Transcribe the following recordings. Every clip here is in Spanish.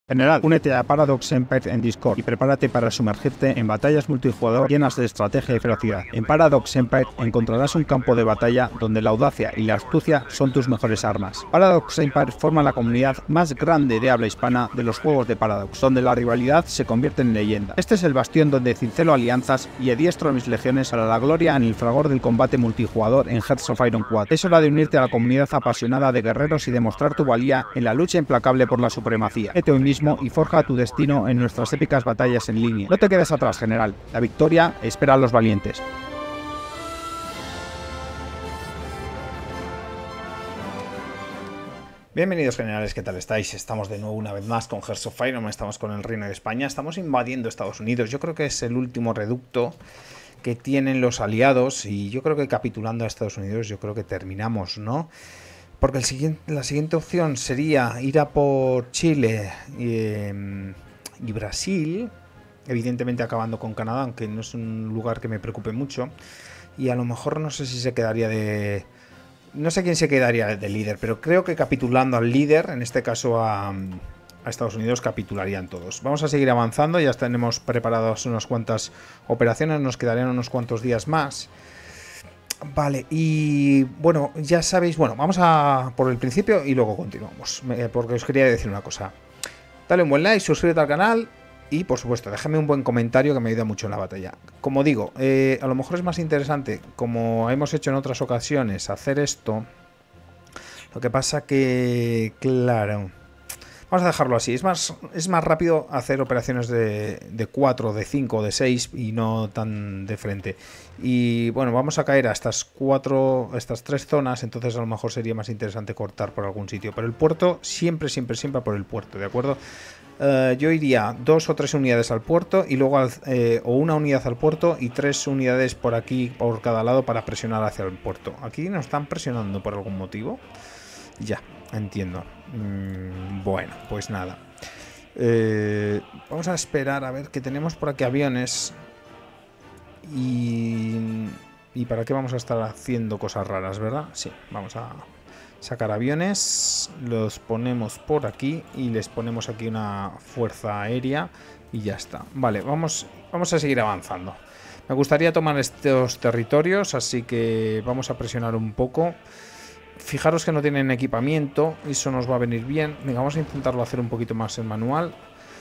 General, únete a Paradox Empire en Discord y prepárate para sumergirte en batallas multijugador llenas de estrategia y velocidad. En Paradox Empire encontrarás un campo de batalla donde la audacia y la astucia son tus mejores armas. Paradox Empire forma la comunidad más grande de habla hispana de los juegos de Paradox, donde la rivalidad se convierte en leyenda. Este es el bastión donde cincelo alianzas y adiestro a mis legiones para la gloria en el fragor del combate multijugador en Hearts of Iron 4. Es hora de unirte a la comunidad apasionada de guerreros y demostrar tu valía en la lucha implacable por la supremacía. Vete hoy mismo y forja tu destino en nuestras épicas batallas en línea. No te quedes atrás, general. La victoria espera a los valientes. Bienvenidos, generales, ¿qué tal estáis? Estamos de nuevo una vez más con Hearts of Iron, estamos con el Reino de España, estamos invadiendo Estados Unidos. Yo creo que es el último reducto que tienen los aliados y yo creo que capitulando a Estados Unidos yo creo que terminamos, ¿no? Porque la siguiente opción sería ir a por Chile y Brasil, evidentemente acabando con Canadá, aunque no es un lugar que me preocupe mucho. Y a lo mejor no sé si se quedaría de... No sé quién se quedaría de líder, pero creo que capitulando al líder, en este caso a Estados Unidos, capitularían todos. Vamos a seguir avanzando, ya tenemos preparadas unas cuantas operaciones, nos quedarían unos cuantos días más. Vale, y bueno, ya sabéis, bueno, vamos a por el principio y luego continuamos, porque os quería decir una cosa. Dale un buen like, suscríbete al canal y por supuesto, déjame un buen comentario que me ayuda mucho en la batalla. Como digo, a lo mejor es más interesante, como hemos hecho en otras ocasiones, hacer esto. Lo que pasa que, claro, vamos a dejarlo así. Es más rápido hacer operaciones de 4, de 5, de 6 y no tan de frente. Y bueno, vamos a caer a estas 3 zonas, entonces a lo mejor sería más interesante cortar por algún sitio. Pero el puerto, siempre por el puerto, ¿de acuerdo? Yo iría 2 o 3 unidades al puerto y luego o una unidad al puerto y 3 unidades por aquí, por cada lado, para presionar hacia el puerto. Aquí nos están presionando por algún motivo. Ya, entiendo. Bueno, pues nada. Vamos a esperar a ver que tenemos por aquí aviones. ¿Y para qué vamos a estar haciendo cosas raras, verdad? Sí, vamos a sacar aviones. Los ponemos por aquí y les ponemos aquí una fuerza aérea y ya está. Vale, vamos a seguir avanzando. Me gustaría tomar estos territorios, así que vamos a presionar un poco. Fijaros que no tienen equipamiento, eso nos va a venir bien. Venga, vamos a intentarlo hacer un poquito más en manual.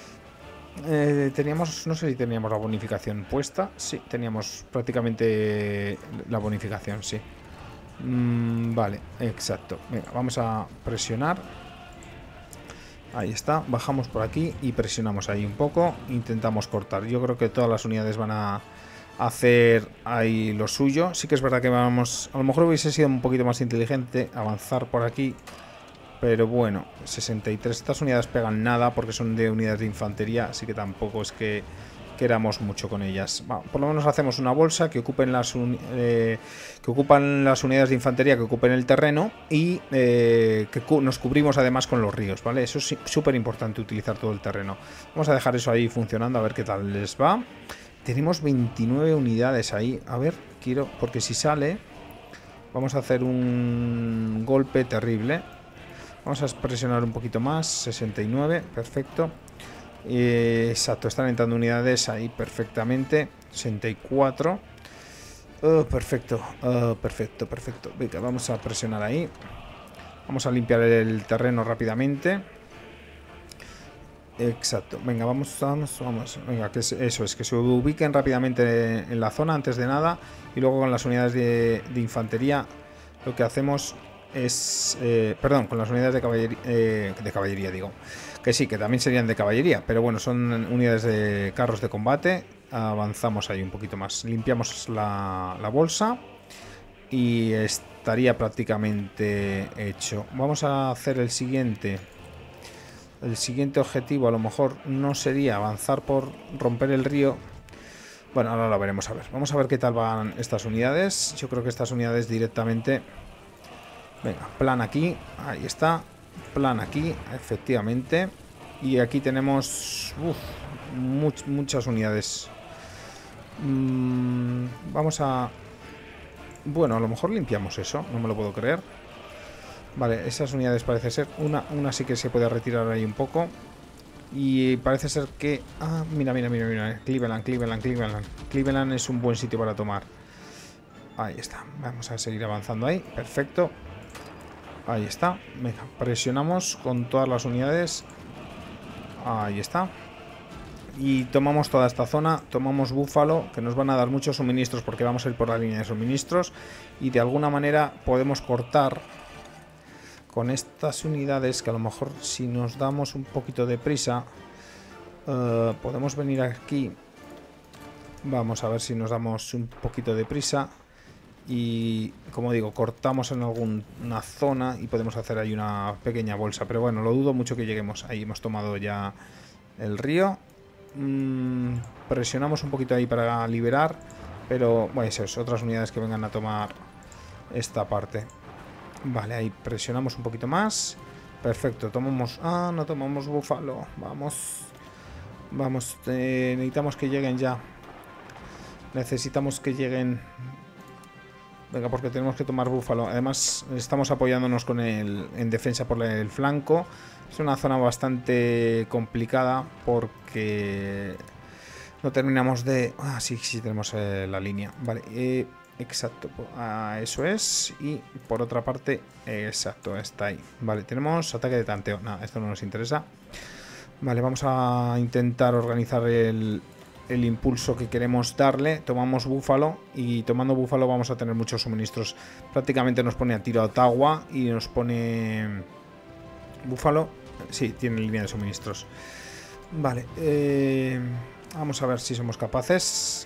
No sé si teníamos la bonificación puesta. Sí, teníamos prácticamente la bonificación, sí. Vale, exacto. Venga, vamos a presionar. Ahí está, bajamos por aquí y presionamos ahí un poco. Intentamos cortar. Yo creo que todas las unidades van a hacer ahí lo suyo. Sí que es verdad que vamos... A lo mejor hubiese sido un poquito más inteligente avanzar por aquí. Pero bueno, 63. Estas unidades pegan nada porque son de unidades de infantería. Así que tampoco es que queramos mucho con ellas. Bueno, por lo menos hacemos una bolsa que ocupen las unidades de infantería que ocupen el terreno. Y nos cubrimos además con los ríos, ¿vale? Eso es súper importante, utilizar todo el terreno. Vamos a dejar eso ahí funcionando, a ver qué tal les va. Tenemos 29 unidades ahí. A ver, porque si sale, vamos a hacer un golpe terrible. Vamos a presionar un poquito más. 69, perfecto. Exacto, están entrando unidades ahí perfectamente. 64. Perfecto. Perfecto. Venga, vamos a presionar ahí. Vamos a limpiar el terreno rápidamente. Exacto, venga, vamos. Venga, que eso es, que se ubiquen rápidamente en la zona antes de nada. Y luego con las unidades de infantería lo que hacemos es... perdón, con las unidades de caballería digo. Que sí, que también serían de caballería, pero bueno, son unidades de carros de combate. Avanzamos ahí un poquito más. Limpiamos la bolsa y estaría prácticamente hecho. Vamos a hacer el siguiente. El siguiente objetivo a lo mejor no sería avanzar por romper el río. Bueno, ahora lo veremos a ver. Vamos a ver qué tal van estas unidades. Yo creo que estas unidades directamente... Venga, plan aquí. Ahí está. Plan aquí, efectivamente. Y aquí tenemos... muchas unidades. Vamos a... Bueno, a lo mejor limpiamos eso. No me lo puedo creer. Vale, esas unidades parece ser. Una sí que se puede retirar ahí un poco. Y parece ser que... Ah, mira, mira, mira, mira. Cleveland, Cleveland, Cleveland. Cleveland es un buen sitio para tomar. Ahí está. Vamos a seguir avanzando ahí. Perfecto. Ahí está. Venga, presionamos con todas las unidades. Ahí está. Y tomamos toda esta zona. Tomamos Búfalo, que nos van a dar muchos suministros porque vamos a ir por la línea de suministros. Y de alguna manera podemos cortar con estas unidades, que a lo mejor si nos damos un poquito de prisa, podemos venir aquí. Vamos a ver si nos damos un poquito de prisa. Y como digo, cortamos en alguna zona y podemos hacer ahí una pequeña bolsa. Pero bueno, lo dudo mucho que lleguemos. Ahí hemos tomado ya el río. Presionamos un poquito ahí para liberar. Pero bueno, eso es, otras unidades que vengan a tomar esta parte. Vale, ahí presionamos un poquito más. Perfecto, tomamos... Ah, no tomamos Búfalo. Vamos. Vamos, necesitamos que lleguen ya. Necesitamos que lleguen. Venga, porque tenemos que tomar Búfalo. Además, estamos apoyándonos con en defensa por el flanco. Es una zona bastante complicada porque no terminamos de... Ah, sí, sí, tenemos la línea. Vale, exacto, eso es. Y por otra parte, exacto, está ahí. Vale, tenemos ataque de tanteo. Nada, esto no nos interesa. Vale, vamos a intentar organizar el impulso que queremos darle. Tomamos Búfalo y tomando Búfalo vamos a tener muchos suministros. Prácticamente nos pone a tiro a Ottawa y nos pone Búfalo. Sí, tiene línea de suministros. Vale, vamos a ver si somos capaces.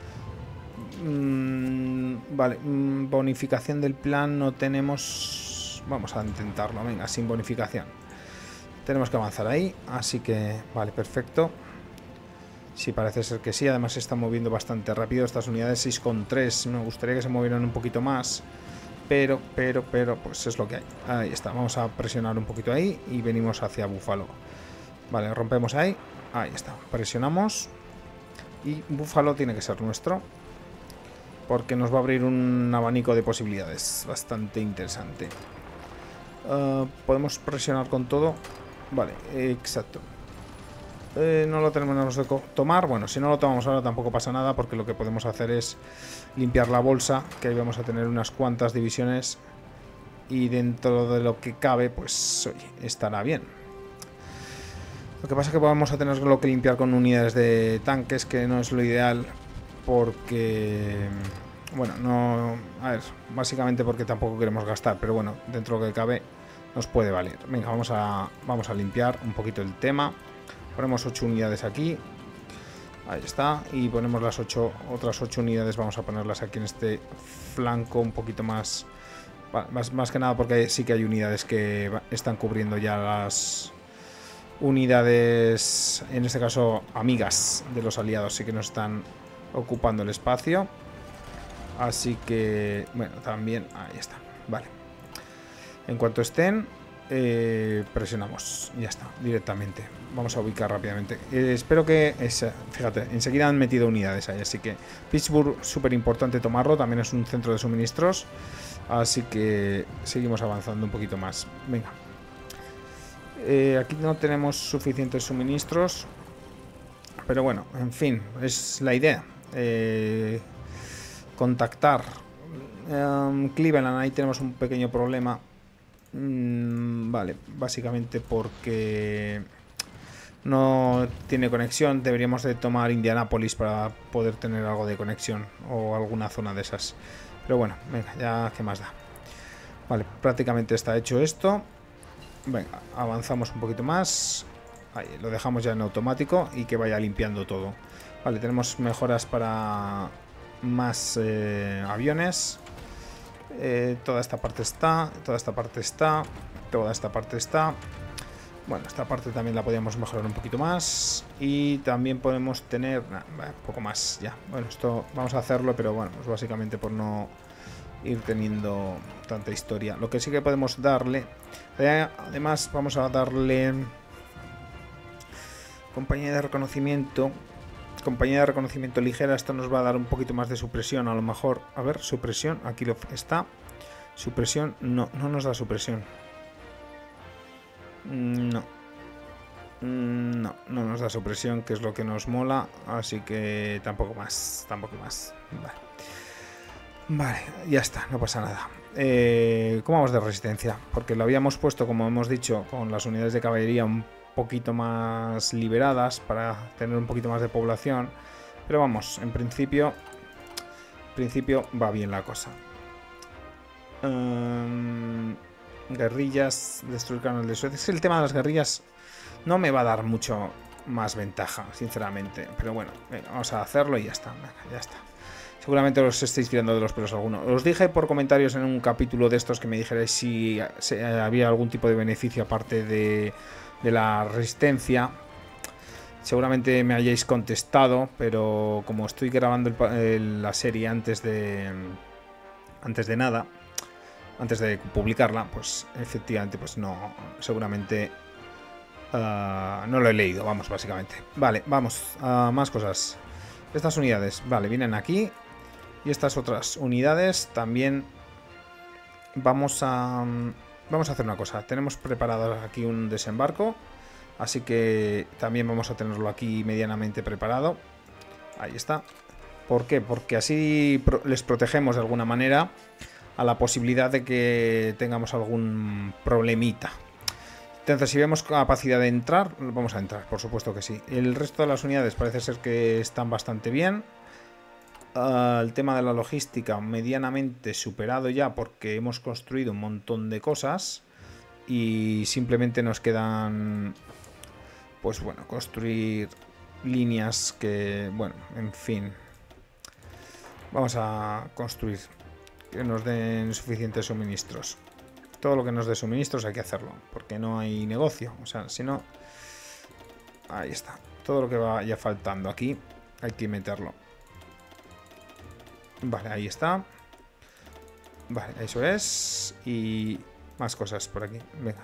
Vale, bonificación del plan no tenemos. Vamos a intentarlo, venga, sin bonificación. Tenemos que avanzar ahí, así que vale, perfecto. Sí, parece ser que sí. Además se está moviendo bastante rápido. Estas unidades 6,3. Me gustaría que se movieran un poquito más. Pero, pues es lo que hay. Ahí está. Vamos a presionar un poquito ahí. Y venimos hacia Búfalo. Vale, rompemos ahí. Ahí está. Presionamos. Y Búfalo tiene que ser nuestro. Porque nos va a abrir un abanico de posibilidades. Bastante interesante. Podemos presionar con todo. Vale, exacto. No lo tenemos que tomar. Bueno, si no lo tomamos ahora tampoco pasa nada, porque lo que podemos hacer es limpiar la bolsa, que ahí vamos a tener unas cuantas divisiones y dentro de lo que cabe, pues oye, estará bien. Lo que pasa es que vamos a tener lo que limpiar con unidades de tanques, que no es lo ideal, porque bueno, no, a ver, básicamente porque tampoco queremos gastar, pero bueno, dentro de lo que cabe nos puede valer. Venga, vamos a limpiar un poquito el tema. Ponemos 8 unidades aquí. Ahí está. Y ponemos las otras 8 unidades. Vamos a ponerlas aquí en este flanco un poquito más. Más que nada porque sí que hay unidades que están cubriendo ya las unidades, en este caso amigas de los aliados. Sí que nos están ocupando el espacio. Así que, bueno, también... Ahí está. Vale. En cuanto estén... presionamos, ya está, directamente. Vamos a ubicar rápidamente. Espero que, fíjate, enseguida han metido unidades ahí, así que Pittsburgh, súper importante tomarlo, también es un centro de suministros, así que seguimos avanzando un poquito más. Venga, aquí no tenemos suficientes suministros, pero bueno, en fin, es la idea. Contactar Cleveland, ahí tenemos un pequeño problema. Vale, básicamente porque no tiene conexión. Deberíamos de tomar Indianápolis para poder tener algo de conexión o alguna zona de esas. Pero bueno, venga, ya qué más da. Vale, prácticamente está hecho esto. Venga, avanzamos un poquito más. Ahí, lo dejamos ya en automático y que vaya limpiando todo. Vale, tenemos mejoras para más aviones. Toda esta parte está, toda esta parte está, toda esta parte está. Bueno, esta parte también la podríamos mejorar un poquito más. Y también podemos tener un poco más ya. Bueno, esto vamos a hacerlo, pero bueno, pues básicamente por no ir teniendo tanta historia. Lo que sí que podemos darle, además vamos a darle compañía de reconocimiento. Compañía de reconocimiento ligera, esto nos va a dar un poquito más de supresión, a lo mejor. A ver, supresión, aquí lo está. Supresión, no nos da supresión. No. No, no nos da supresión, que es lo que nos mola. Así que tampoco más. Tampoco más. Vale. Vale, ya está, no pasa nada. ¿Cómo vamos de resistencia? Porque lo habíamos puesto, como hemos dicho, con las unidades de caballería un poquito más liberadas para tener un poquito más de población. Pero vamos, en principio va bien la cosa. Guerrillas, destruir canal de Suez. Es que el tema de las guerrillas no me va a dar mucho más ventaja, sinceramente. Pero bueno, vamos a hacerlo y ya está. Venga, ya está. Seguramente os estáis tirando de los pelos algunos. Os dije por comentarios en un capítulo de estos que me dijerais si había algún tipo de beneficio aparte de la resistencia. Seguramente me hayáis contestado, pero como estoy grabando la serie antes de nada, antes de publicarla, pues efectivamente pues no, seguramente no lo he leído, vamos, básicamente. Vale, vamos a más cosas. Estas unidades, vale, vienen aquí. Y estas otras unidades también vamos a hacer una cosa. Tenemos preparado aquí un desembarco, así que también vamos a tenerlo aquí medianamente preparado. Ahí está. ¿Por qué? Porque así les protegemos de alguna manera a la posibilidad de que tengamos algún problemita. Entonces, si vemos capacidad de entrar, vamos a entrar, por supuesto que sí. El resto de las unidades parece ser que están bastante bien. El tema de la logística medianamente superado ya, porque hemos construido un montón de cosas y simplemente nos quedan, pues bueno, construir líneas que, bueno, en fin, vamos a construir que nos den suficientes suministros. Todo lo que nos dé suministros hay que hacerlo, porque no hay negocio. O sea, si no, ahí está. Todo lo que vaya faltando aquí hay que meterlo. Vale, ahí está. Vale, eso es. Y más cosas por aquí. Venga.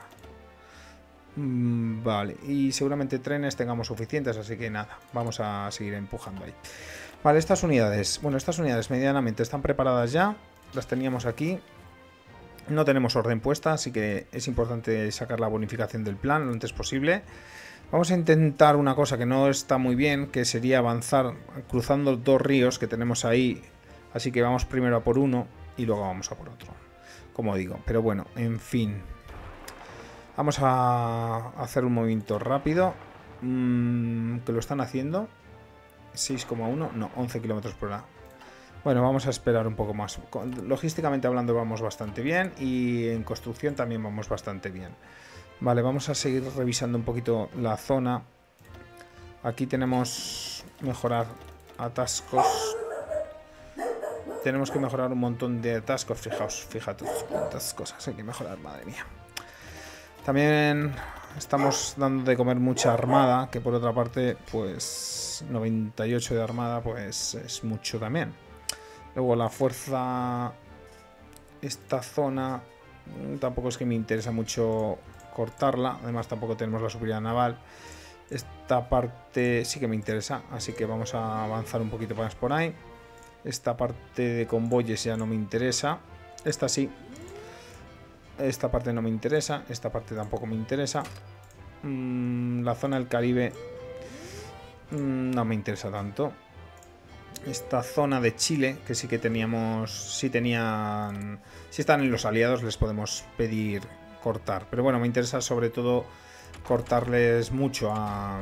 Vale, y seguramente trenes tengamos suficientes, así que nada, vamos a seguir empujando ahí. Vale, estas unidades. Bueno, estas unidades medianamente están preparadas ya. Las teníamos aquí. No tenemos orden puesta, así que es importante sacar la bonificación del plan lo antes posible. Vamos a intentar una cosa que no está muy bien, que sería avanzar cruzando dos ríos que tenemos ahí. Así que vamos primero a por uno y luego vamos a por otro, como digo. Pero bueno, en fin. Vamos a hacer un movimiento rápido. Que lo están haciendo. 6,1, no, 11 km por hora. Bueno, vamos a esperar un poco más. Logísticamente hablando vamos bastante bien y en construcción también vamos bastante bien. Vale, vamos a seguir revisando un poquito la zona. Aquí tenemos mejorar atascos. Tenemos que mejorar un montón de atascos. Fijaos, fíjate cuántas cosas hay que mejorar, madre mía. También estamos dando de comer mucha armada, que por otra parte, pues 98 de armada, pues es mucho también. Luego la fuerza, esta zona, tampoco es que me interesa mucho cortarla. Además tampoco tenemos la superioridad naval. Esta parte sí que me interesa, así que vamos a avanzar un poquito más por ahí. Esta parte de convoyes ya no me interesa. Esta sí. Esta parte no me interesa. Esta parte tampoco me interesa. La zona del Caribe no me interesa tanto. Esta zona de Chile, que sí que teníamos... Si están en los aliados les podemos pedir cortar. Pero bueno, me interesa sobre todo cortarles mucho a...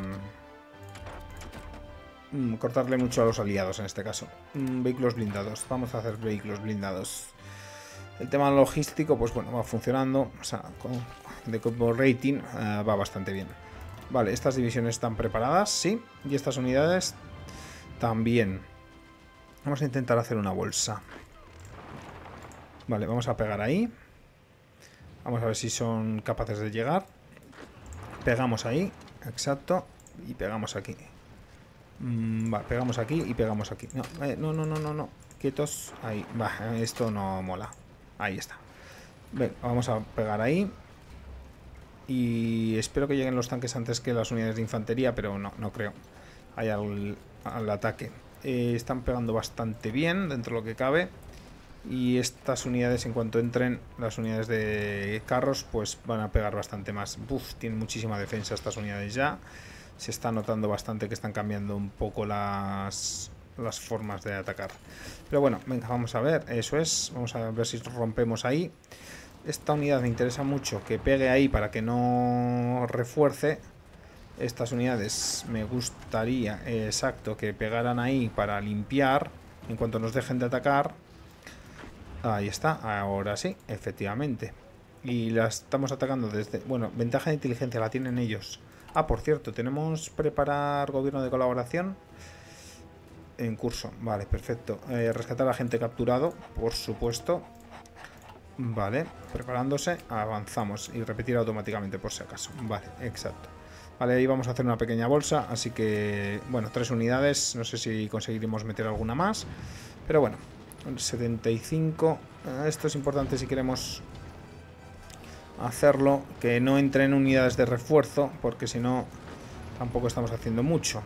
cortarle mucho a los aliados en este caso. Vehículos blindados. Vamos a hacer vehículos blindados. El tema logístico, pues bueno, va funcionando. O sea, de combo rating va bastante bien. Vale, estas divisiones están preparadas, sí. Y estas unidades también. Vamos a intentar hacer una bolsa. Vale, vamos a pegar ahí. Vamos a ver si son capaces de llegar. Pegamos ahí, exacto. Y pegamos aquí. Vale, pegamos aquí y pegamos aquí. No. Quietos. Ahí. Va, esto no mola. Ahí está. Ven, vamos a pegar ahí. Y espero que lleguen los tanques antes que las unidades de infantería, pero no creo. Ahí al ataque. Están pegando bastante bien dentro de lo que cabe. Y estas unidades, en cuanto entren, las unidades de carros, pues van a pegar bastante más. Uf, tienen muchísima defensa estas unidades ya. Se está notando bastante que están cambiando un poco las formas de atacar. Pero bueno, venga, vamos a ver, eso es. Vamos a ver si rompemos ahí. Esta unidad me interesa mucho que pegue ahí para que no refuerce. Estas unidades me gustaría, exacto, que pegaran ahí para limpiar en cuanto nos dejen de atacar. Ahí está, ahora sí, efectivamente. Y la estamos atacando desde... Bueno, ventaja de inteligencia la tienen ellos. Ah, por cierto, tenemos preparar gobierno de colaboración en curso. Vale, perfecto. Rescatar a gente capturado, por supuesto. Vale, preparándose, avanzamos y repetir automáticamente por si acaso. Vale, exacto. Vale, ahí vamos a hacer una pequeña bolsa, así que, bueno, 3 unidades. No sé si conseguiremos meter alguna más, pero bueno. 75. Esto es importante si queremos hacerlo, que no entren unidades de refuerzo, porque si no tampoco estamos haciendo mucho.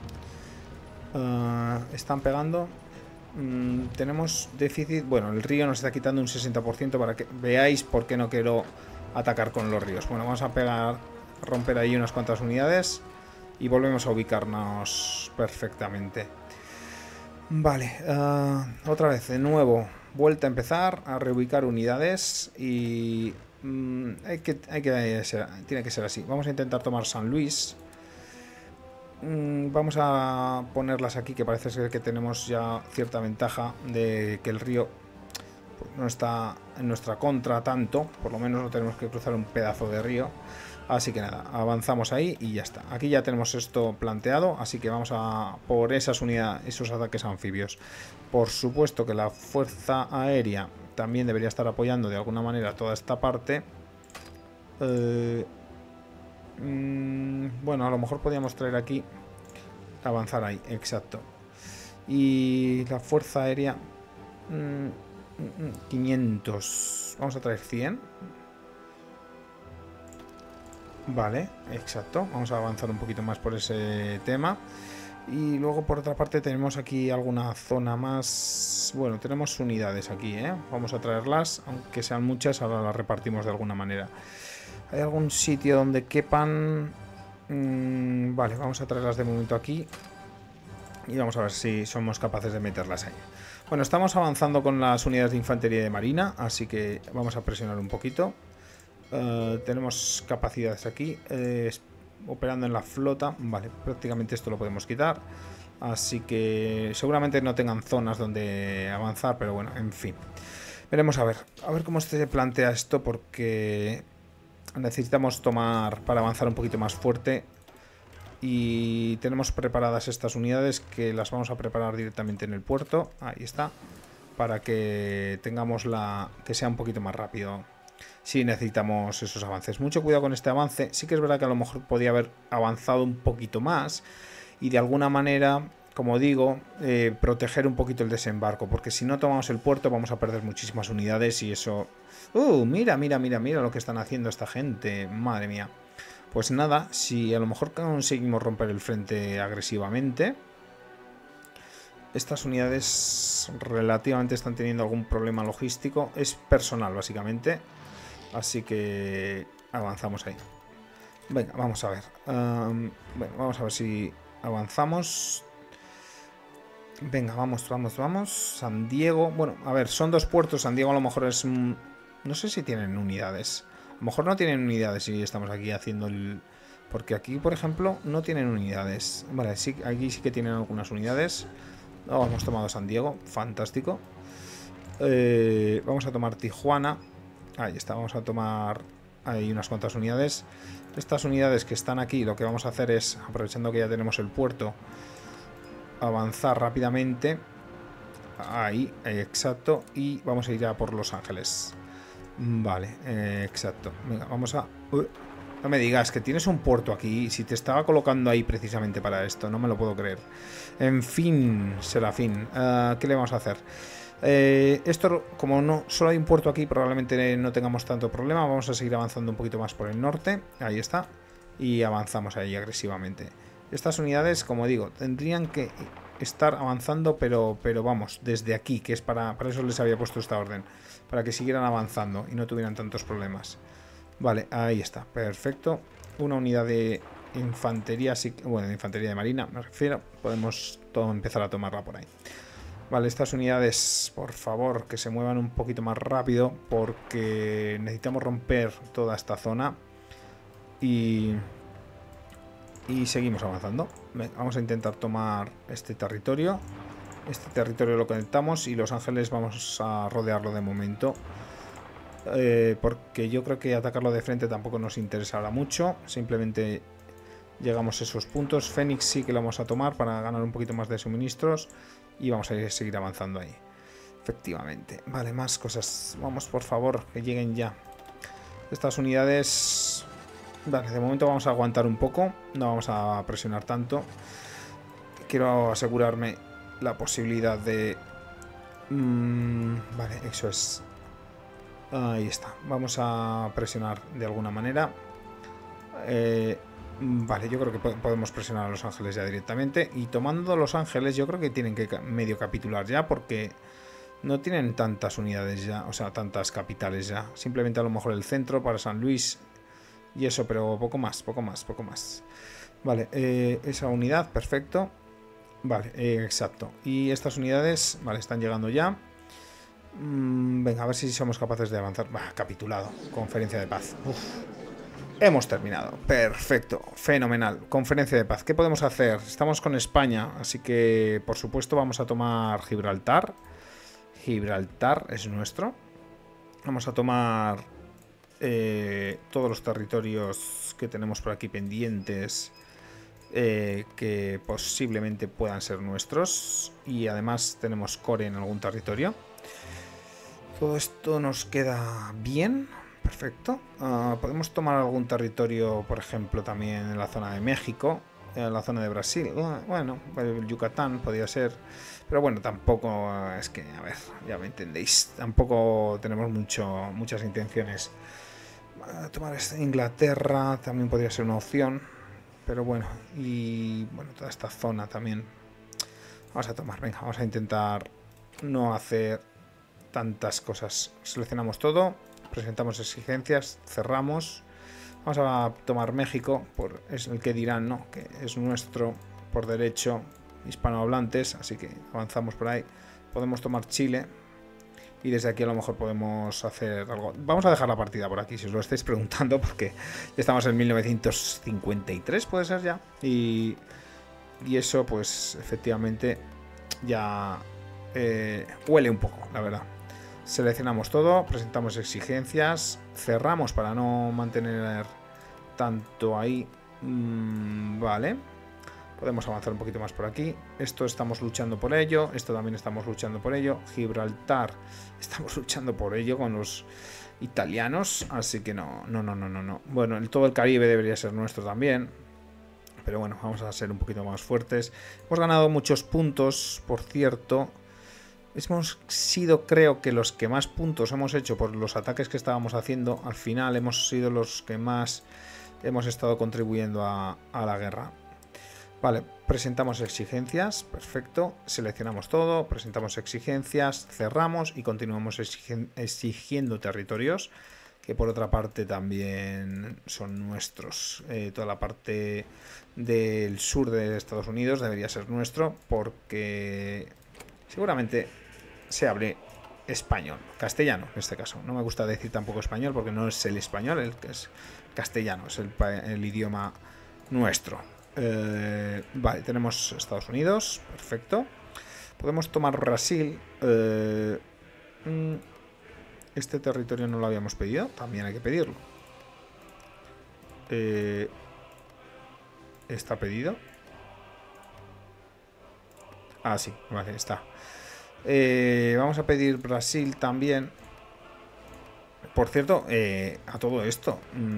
Están pegando. Tenemos déficit. Bueno, el río nos está quitando un 60% para que veáis por qué no quiero atacar con los ríos. Bueno, vamos a pegar, romper ahí unas cuantas unidades y volvemos a ubicarnos perfectamente. Vale, otra vez, de nuevo, vuelta a empezar a reubicar unidades y tiene que ser así. Vamos a intentar tomar San Luis. Vamos a ponerlas aquí, que parece ser que tenemos ya cierta ventaja de que el río pues, no está en nuestra contra tanto. Por lo menos no tenemos que cruzar un pedazo de río. Así que nada, avanzamos ahí y ya está. Aquí ya tenemos esto planteado, así que vamos a por esas unidades, esos ataques anfibios. Por supuesto que la fuerza aérea también debería estar apoyando de alguna manera toda esta parte. Bueno, a lo mejor podríamos traer aquí, avanzar ahí, exacto. Y la fuerza aérea 500. Vamos a traer 100. Vale, exacto. Vamos a avanzar un poquito más por ese tema. Y luego por otra parte tenemos aquí alguna zona más. Bueno, tenemos unidades aquí, ¿eh? Vamos a traerlas, aunque sean muchas, ahora las repartimos de alguna manera. ¿Hay algún sitio donde quepan? Vale, vamos a traerlas de momento aquí. Y vamos a ver si somos capaces de meterlas ahí. Bueno, estamos avanzando con las unidades de infantería y de marina, así que vamos a presionar un poquito. Tenemos capacidades aquí, operando en la flota. Vale, prácticamente esto lo podemos quitar. Así que seguramente no tengan zonas donde avanzar, pero bueno, en fin. Veremos a ver cómo se plantea esto, porque necesitamos tomar para avanzar un poquito más fuerte. Y tenemos preparadas estas unidades que las vamos a preparar directamente en el puerto. Ahí está. Para que tengamos que sea un poquito más rápido. Si necesitamos esos avances. Mucho cuidado con este avance. Sí que es verdad que a lo mejor podía haber avanzado un poquito más. Y de alguna manera, como digo, proteger un poquito el desembarco. Porque si no tomamos el puerto vamos a perder muchísimas unidades y eso... mira lo que están haciendo esta gente. Madre mía. Pues nada, si a lo mejor conseguimos romper el frente agresivamente, estas unidades relativamente están teniendo algún problema logístico. Es personal, básicamente. Así que avanzamos ahí. Venga, vamos a ver. Bueno, vamos a ver si avanzamos. Venga, vamos. San Diego. Bueno, a ver, son 2 puertos. San Diego a lo mejor es... No sé si tienen unidades. A lo mejor no tienen unidades y estamos aquí haciendo el... Porque aquí, por ejemplo, no tienen unidades. Vale, sí, aquí sí que tienen algunas unidades. Oh, hemos tomado San Diego. Fantástico. Vamos a tomar Tijuana. Ahí está, vamos a tomar ahí unas cuantas unidades. Estas unidades que están aquí, lo que vamos a hacer es, aprovechando que ya tenemos el puerto, avanzar rápidamente. Ahí, exacto. Y vamos a ir a por Los Ángeles. Vale, exacto. Venga, vamos a... no me digas que tienes un puerto aquí. Si te estaba colocando ahí precisamente para esto. No me lo puedo creer. En fin, Serafín. ¿Qué le vamos a hacer? Esto, como no solo hay un puerto aquí, probablemente no tengamos tanto problema. Vamos a seguir avanzando un poquito más por el norte. Ahí está. Y avanzamos ahí agresivamente. Estas unidades, como digo, tendrían que estar avanzando, pero vamos, desde aquí, que es para eso les había puesto esta orden, para que siguieran avanzando y no tuvieran tantos problemas. Vale, ahí está, perfecto. Una unidad de infantería, bueno, de infantería de marina, me refiero. Podemos empezar a tomarla por ahí. Vale, estas unidades, por favor, que se muevan un poquito más rápido, porque necesitamos romper toda esta zona. Y seguimos avanzando. Vamos a intentar tomar este territorio. Este territorio lo conectamos y Los Ángeles vamos a rodearlo de momento. Porque yo creo que atacarlo de frente tampoco nos interesará mucho. Simplemente llegamos a esos puntos. Fénix sí que lo vamos a tomar para ganar un poquito más de suministros. Y vamos a seguir avanzando ahí. Efectivamente. Vale, más cosas. Vamos, por favor, que lleguen ya. Estas unidades... Vale, de momento vamos a aguantar un poco. No vamos a presionar tanto. Quiero asegurarme la posibilidad de... vale, eso es... Ahí está. Vamos a presionar de alguna manera. Vale, yo creo que podemos presionar a Los Ángeles ya directamente. Y tomando Los Ángeles yo creo que tienen que medio capitular ya, porque no tienen tantas unidades ya, o sea, tantas capitales ya. Simplemente a lo mejor el centro para San Luis y eso, pero poco más. Vale, esa unidad, perfecto. Vale, exacto. Y estas unidades, vale, están llegando ya. Venga, a ver si somos capaces de avanzar. Capitulado, conferencia de paz. Uf. Hemos terminado, perfecto, fenomenal. Conferencia de paz, ¿qué podemos hacer? Estamos con España, así que por supuesto vamos a tomar Gibraltar. Gibraltar es nuestro. Vamos a tomar todos los territorios que tenemos por aquí pendientes, que posiblemente puedan ser nuestros. Y además tenemos core en algún territorio. Todo esto nos queda bien. Perfecto. Podemos tomar algún territorio, por ejemplo, también en la zona de México, en la zona de Brasil. Bueno, el Yucatán podría ser. Pero bueno, tampoco es que, a ver, ya me entendéis. Tampoco tenemos muchas intenciones. Tomar Inglaterra también podría ser una opción. Pero bueno, y bueno, toda esta zona también. Vamos a tomar, venga, vamos a intentar no hacer tantas cosas. Seleccionamos todo. Presentamos exigencias, cerramos. Vamos a tomar México, es el que dirán, ¿no? Que es nuestro por derecho, hispanohablantes, así que avanzamos por ahí. Podemos tomar Chile y desde aquí a lo mejor podemos hacer algo. Vamos a dejar la partida por aquí, si os lo estáis preguntando, porque ya estamos en 1953, puede ser ya. Y eso, pues efectivamente, ya huele un poco, la verdad. Seleccionamos todo, presentamos exigencias, cerramos para no mantener tanto ahí. Vale, podemos avanzar un poquito más por aquí. Esto estamos luchando por ello, esto también estamos luchando por ello. Gibraltar, estamos luchando por ello con los italianos, así que no. Bueno, todo el Caribe debería ser nuestro también, pero bueno, vamos a ser un poquito más fuertes. Hemos ganado muchos puntos, por cierto. Hemos sido, creo que los que más puntos hemos hecho por los ataques que estábamos haciendo. Al final hemos sido los que más hemos estado contribuyendo a la guerra. Vale, presentamos exigencias, perfecto. Seleccionamos todo, presentamos exigencias, cerramos y continuamos exigiendo territorios, que por otra parte también son nuestros. Toda la parte del sur de Estados Unidos debería ser nuestro, porque seguramente se hable español, castellano en este caso. No me gusta decir tampoco español porque no es el español, el que es castellano, es el idioma nuestro. Vale, tenemos Estados Unidos, perfecto. Podemos tomar Brasil. Este territorio no lo habíamos pedido, también hay que pedirlo. ¿Está pedido? Ah, sí, vale, está. Vamos a pedir Brasil también. Por cierto, a todo esto,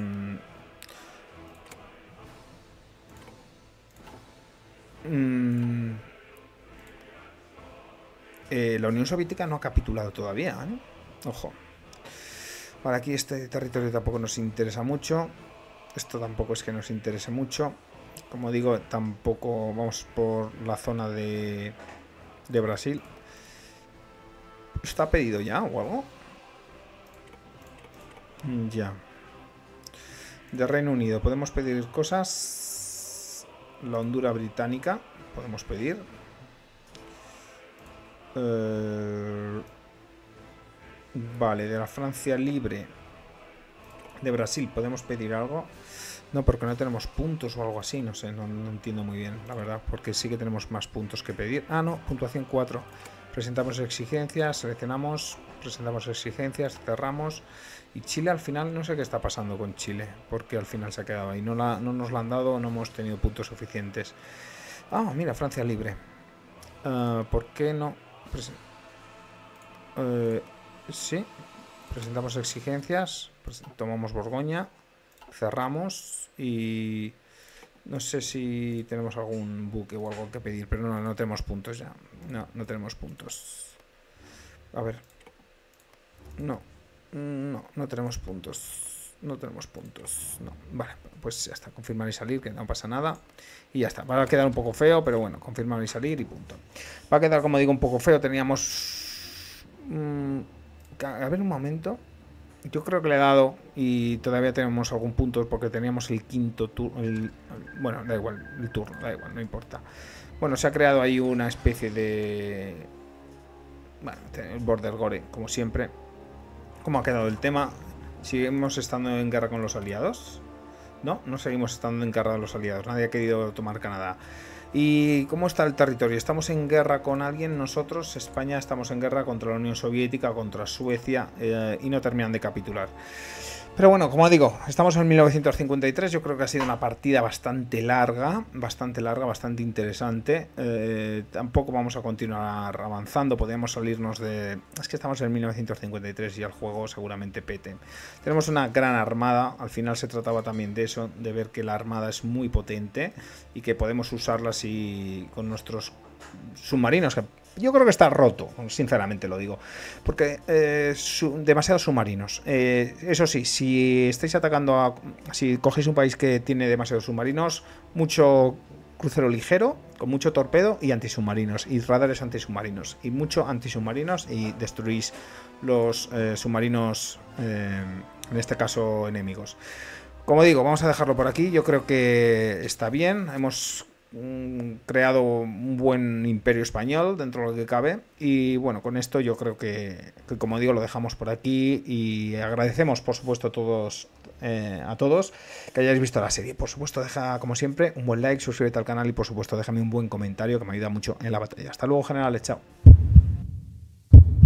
la Unión Soviética no ha capitulado todavía, ¿eh? Ojo. Vale, aquí este territorio tampoco nos interesa mucho. Esto tampoco es que nos interese mucho. Como digo, tampoco vamos por la zona de Brasil. ¿Está pedido ya o algo? Ya. De Reino Unido podemos pedir cosas. La Honduras británica podemos pedir. Vale, de la Francia libre. De Brasil podemos pedir algo. No, porque no tenemos puntos o algo así. No sé, no entiendo muy bien, la verdad. Porque sí que tenemos más puntos que pedir. Ah, no, puntuación 4. Presentamos exigencias, seleccionamos, presentamos exigencias, cerramos. Y Chile al final, no sé qué está pasando con Chile. Porque al final se ha quedado ahí. No nos la han dado, no hemos tenido puntos suficientes. Ah, mira, Francia libre. ¿Por qué no? Sí, presentamos exigencias, tomamos Borgoña, cerramos y no sé si tenemos algún buque o algo que pedir, pero no tenemos puntos ya. No tenemos puntos. A ver. No tenemos puntos. No tenemos puntos. No. Vale, pues ya está. Confirmar y salir, que no pasa nada. Y ya está. Va a quedar un poco feo, pero bueno, confirmar y salir y punto. Va a quedar, como digo, un poco feo. Teníamos... a ver un momento. Yo creo que le he dado y todavía tenemos algún punto porque teníamos el quinto turno. Bueno, da igual, el turno, da igual, no importa. Bueno, se ha creado ahí una especie de... Bueno, el Border Gore, como siempre. ¿Cómo ha quedado el tema? ¿Seguimos estando en guerra con los aliados? No seguimos estando en guerra con los aliados. Nadie ha querido tomar Canadá. ¿Y cómo está el territorio? ¿Estamos en guerra con alguien? Nosotros, España, estamos en guerra contra la Unión Soviética, contra Suecia y no terminan de capitular. Pero bueno, como digo, estamos en 1953, yo creo que ha sido una partida bastante larga, bastante interesante. Tampoco vamos a continuar avanzando, podríamos salirnos de... Es que estamos en 1953 y el juego seguramente pete. Tenemos una gran armada, al final se trataba también de eso, de ver que la armada es muy potente y que podemos usarla así con nuestros submarinos, que yo creo que está roto, sinceramente lo digo, porque demasiados submarinos. Eso sí, si estáis atacando si cogéis un país que tiene demasiados submarinos, mucho crucero ligero, con mucho torpedo y antisubmarinos, y radares antisubmarinos, y mucho antisubmarinos, y destruís los submarinos, en este caso enemigos. Como digo, vamos a dejarlo por aquí. Yo creo que está bien. Hemos creado un buen imperio español dentro de lo que cabe y bueno, con esto yo creo que como digo, lo dejamos por aquí y agradecemos por supuesto a todos que hayáis visto la serie. Por supuesto, deja como siempre un buen like, suscríbete al canal y por supuesto déjame un buen comentario que me ayuda mucho en la batalla. Hasta luego, generales, chao.